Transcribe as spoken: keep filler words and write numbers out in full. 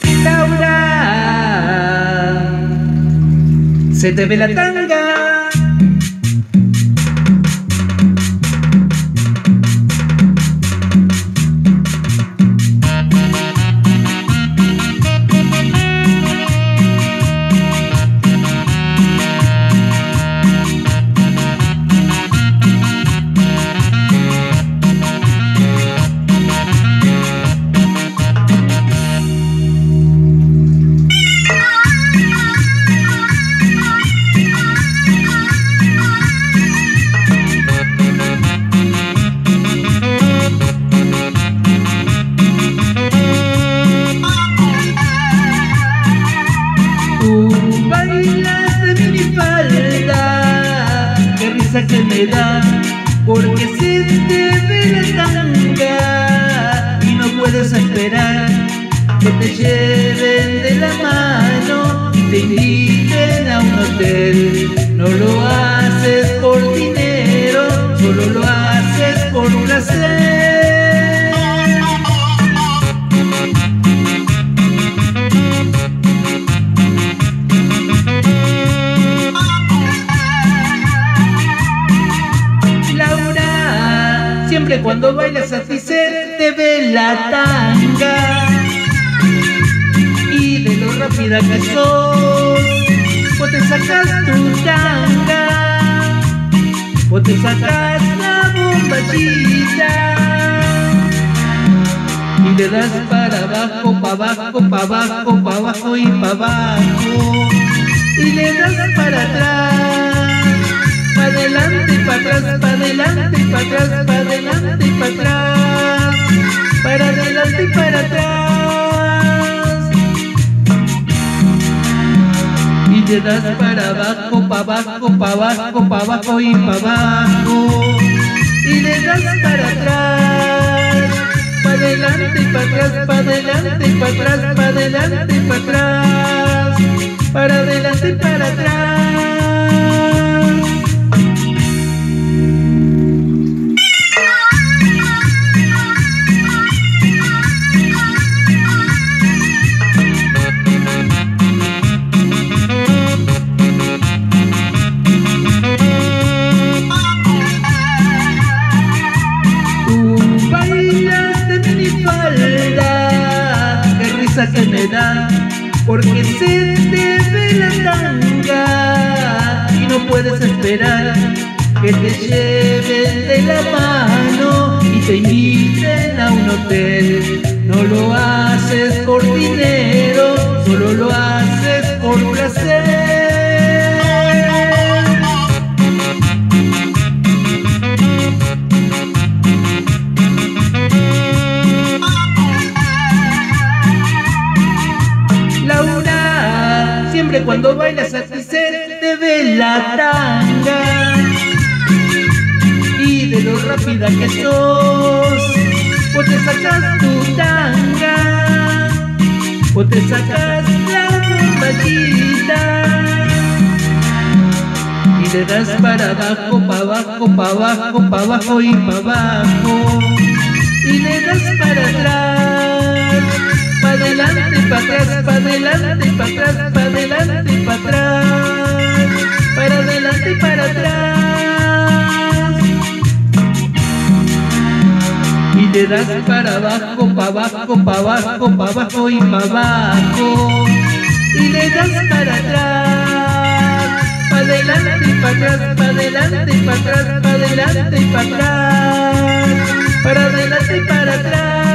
Laura, se te ve la tanga. Que me da porque se te ve la tanga y no puedes esperar que te lleven de la mano y te inviten a un hotel. No lo haces por dinero, solo lo haces por placer. Siempre cuando bailas así se te ve la tanga y de lo rápida que sos, vos te sacas tu tanga, vos te sacas la bombachita y le das para abajo, para abajo, para abajo, para abajo y para abajo y le das para atrás, para adelante y para atrás, para adelante y para atrás, para adelante y para atrás, para adelante y para atrás. Y le das para abajo, para abajo, para abajo, para abajo y para abajo. Y le das para atrás, para adelante y para atrás, para adelante y para atrás, para adelante y para atrás, para adelante y para atrás. Que me da porque se te ve la tanga y no puedes esperar que te lleven de la mano y te inviten a un hotel. No lo haces por dinero, solo lo haces por placer. Siempre cuando bailas así se te ve la tanga y de lo rápida que sos, vos te sacas tu tanga, vos te sacas la bombachita y le das para abajo, para abajo, para abajo, para abajo y para abajo y le das para atrás, para adelante y para atrás, para adelante y para atrás, para adelante y para atrás, para adelante y para atrás. Y le das para abajo, para abajo, para abajo, para abajo y para abajo. Y le das para atrás, para adelante y para atrás, para adelante y para atrás, para adelante y para atrás, para adelante y para atrás.